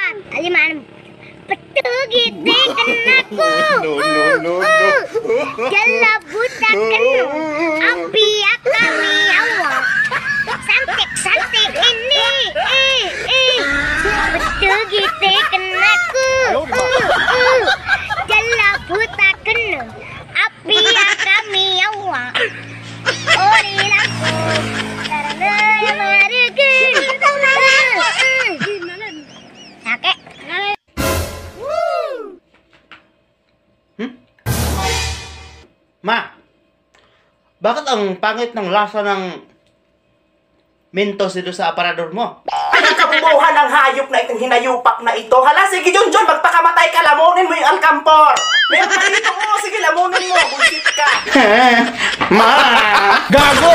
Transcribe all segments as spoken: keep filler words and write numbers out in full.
aliman. Patugit aku. No, no, no, no. Jala buta kanu. Api kami awak. Santik santik ini. Eh eh. Patugit aku. Jala buta kanu. Api kami awak. Ori lampu. Karena marikin. Sakit. Hmm? Ma, bakit ang pangit ng lasa ng Mentos dito sa aparador mo? Ay, ang kabubuhan ng hayop na itong hinayupak na ito. Hala, sige Junjun, magpakamatay ka, lamunin mo yung alkampor. Meron pa dito, oh, sige, lamunin mo, bullshit ka. Ma! Gago!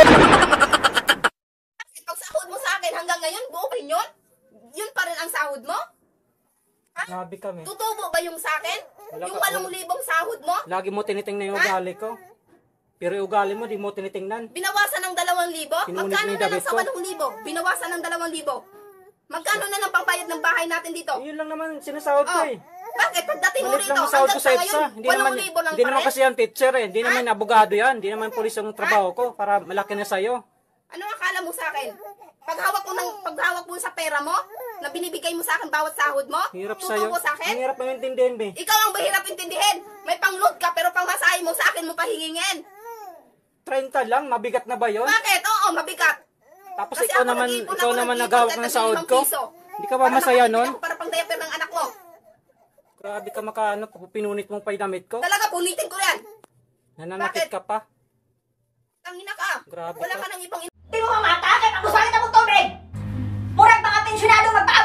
Pag sahod mo sa akin hanggang ngayon, buo rin yun? Yun pa rin ang sahod mo? Grabe kami. Tutubo ba yung sa akin? Wala Yung ka- walong libong sahod mo? Lagi mo tinitingnan yung ugali ko. Pero yung ugali mo, di mo tinitingnan. Binawasan ng dalawang libo? Pinunit Magkano mo yung na lang damit sa ko. walong libo? Binawasan ng dalawang libo. Magkano na lang pangbayad ng bahay natin dito? Yun lang naman sinasahod ko Oh. eh. Bakit? Pagdating mo Malit rito, lang ang sahod ko hanggang sa sa EDSA. ngayon, Hindi naman, walong libo lang hindi pa naman rin? kasi yan teacher eh. Hindi naman abogado yan. Hindi naman polis yung trabaho ko para malaki na sa'yo. Ano akala mo sa akin? Paghawak mo ng paghawak mo sa pera mo, na binibigay mo sa akin bawat sahod mo, Hirap sa'yo. tutubo sa Ang akin? hirap mo intindihin, be. Ikaw ang mahirap intindihin. May pangload ka pero pangmasahe mo sa akin mo pahingingin. thirty lang, mabigat na ba yun? Bakit? Oo, mabigat. Tapos Kasi ikaw ako naman, nag-iipon ikaw ako naman ng nagawak ipon ng at sahod limang ko. piso. Hindi ka ba Para masaya makabili nun? ako Para pang diaper ng anak mo. Grabe ka makaano, pinunit mong paidamit ko. Talaga, punitin ko yan. Nananakit Bakit? ka pa. Tangina ka. Grabe Wala ka. ka nang ibang Di mo mamata, kahit ako sakit ang tubig! Murag mga pensyonado magpaabot